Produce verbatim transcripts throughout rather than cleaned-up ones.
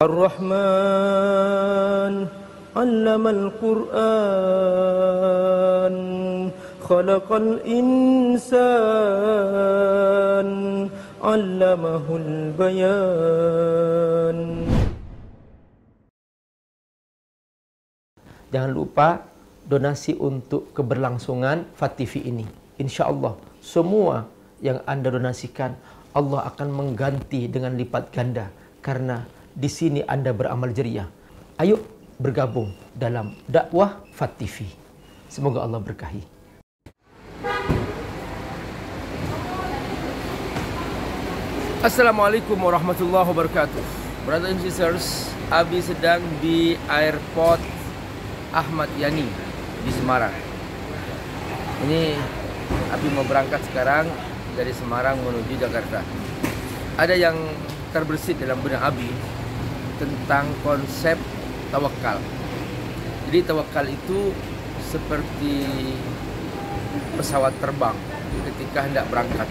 Ar-Rahman 'allamal Qur'an khalaqal insan 'allamahul bayan. Jangan lupa donasi untuk keberlangsungan F A T T V ini. Insya Allah semua yang Anda donasikan Allah akan mengganti dengan lipat ganda, karena di sini Anda beramal jariah. Ayo bergabung dalam dakwah F A T T V. Semoga Allah berkahi. Assalamualaikum warahmatullahi wabarakatuh. Brothers and sisters, Abi sedang di airport Ahmad Yani di Semarang. Ini Abi mau berangkat sekarang dari Semarang menuju Jakarta. Ada yang terbersit dalam benak Abi tentang konsep tawakal. Jadi tawakal itu seperti pesawat terbang ketika hendak berangkat.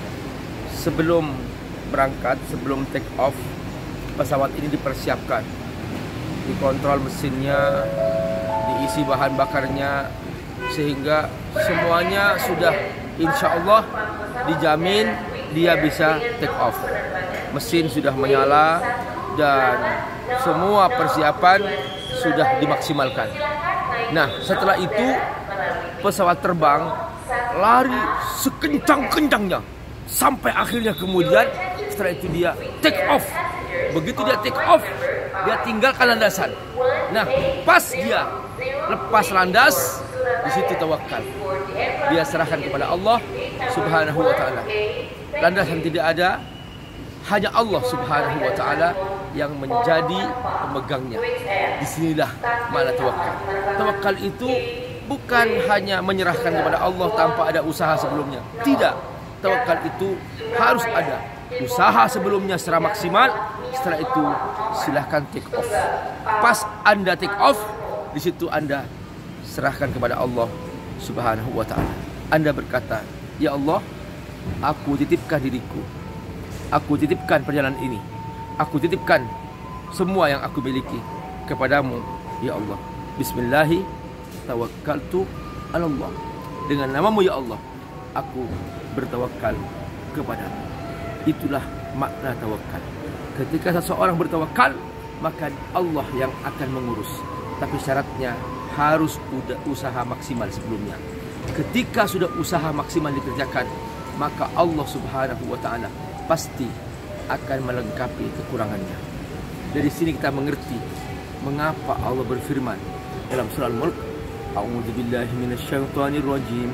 Sebelum berangkat, sebelum take off, pesawat ini dipersiapkan, dikontrol mesinnya, diisi bahan bakarnya, sehingga semuanya sudah insya Allah dijamin dia bisa take off. Mesin sudah menyala dan semua persiapan sudah dimaksimalkan. Nah, setelah itu pesawat terbang lari sekencang-kencangnya sampai akhirnya kemudian setelah itu dia take off. Begitu dia take off, dia tinggalkan landasan. Nah, pas dia lepas landas, di situ tawakal. Dia serahkan kepada Allah Subhanahu wa taala. Landasan tidak ada, hanya Allah Subhanahu wa taala yang menjadi pemegangnya. Disinilah makna tawakal. Tawakal itu bukan hanya menyerahkan kepada Allah tanpa ada usaha sebelumnya. Tidak. Tawakal itu harus ada usaha sebelumnya secara maksimal. Setelah itu silahkan take off. Pas Anda take off, di situ Anda serahkan kepada Allah Subhanahu wa taala. Anda berkata, "Ya Allah, aku titipkan diriku. Aku titipkan perjalanan ini. Aku titipkan semua yang aku miliki kepadamu, ya Allah. Bismillahi tawakkaltu 'ala Allah. Dengan namamu ya Allah, aku bertawakal kepadamu." Itulah makna tawakal. Ketika seseorang bertawakal, maka Allah yang akan mengurus. Tapi syaratnya harus udah usaha maksimal sebelumnya. Ketika sudah usaha maksimal dikerjakan, maka Allah Subhanahu wa taala pasti akan melengkapi kekurangannya. Dari sini kita mengerti mengapa Allah berfirman dalam surah Al-Mulk, "A'udzubillahi minasyaitonir rajim.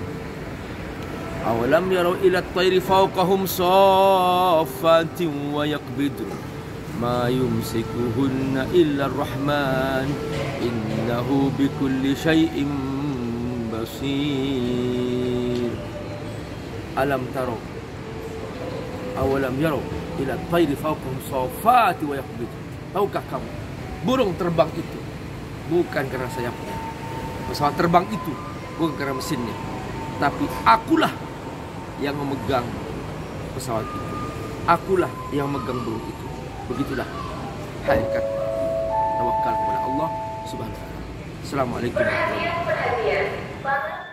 Awalam yarau ila at-tayri fawqahum shaffatin wa yaqbidun ma yumsikuhunna illa ar-rahman innahu bikulli syai'in basir." Alam taro awalam yarau ila at-tayri fawqahum shaffatin wa yaqbidun. Tahukah kamu, burung terbang itu bukan karena sayapnya, pesawat terbang itu bukan karena mesinnya, tapi akulah yang memegang pesawat itu. Akulah yang memegang burung itu. Begitulah hakikat tawakal kepada Allah Subhanahu wa taala. Assalamualaikum warahmatullahi wabarakatuh.